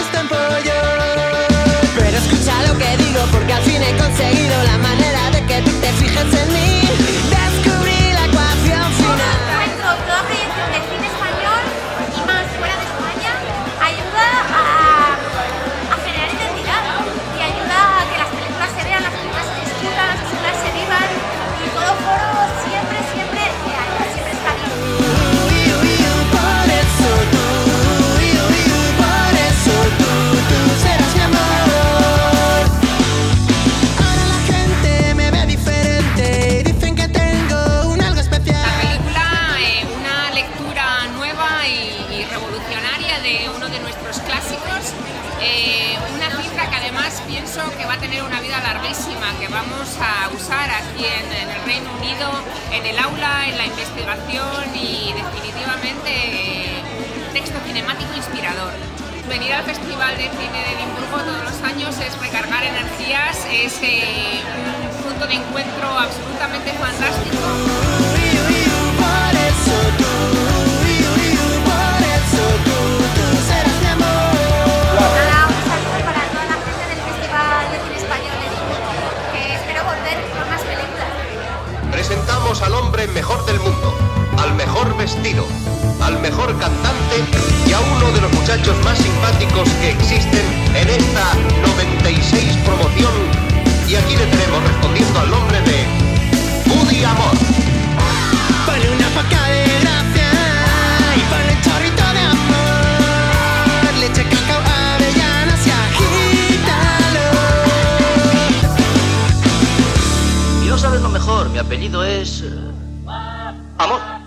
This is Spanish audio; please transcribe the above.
gustan pollo. Pero escucha lo que digo, porque al fin he conseguido la manera de que tú te fijes en mí. Descubrí la ecuación final. Encuentro toda proyección de cine español y más fuera de España ayuda a generar identidad y ayuda a que las películas se vean, las películas se discutan, las películas se vivan y todo foro siempre está bien. Tú serás mi amor. Ahora la gente me ve diferente y dicen que tengo un algo especial. La película, una lectura nueva y revolucionaria de uno de nuestros clásicos, una cifra que además pienso que va a tener una vida larguísima, que vamos a usar aquí en el Reino Unido, en el aula, en la investigación y definitivamente un texto cinemático inspirador. Venir al Festival de Cine de Edimburgo todos los años es recargar energías, es un punto de encuentro absolutamente fantástico. Tú serás mi amor. Nada, un saludo para toda la gente del Festival de Cine Español de Edimburgo, que espero volver con más películas. Presentamos al hombre mejor del mundo, al mejor vestido, al mejor cantante y a uno de los muchachos más simpáticos que existen en esta 96 promoción. Y aquí le tenemos respondiendo al nombre de Woody Amor. Ponle una poca de gracia y ponle un chorrito de amor. Leche, cacao, avellanas y agítalo. Y no sabes lo mejor, mi apellido es... Amor.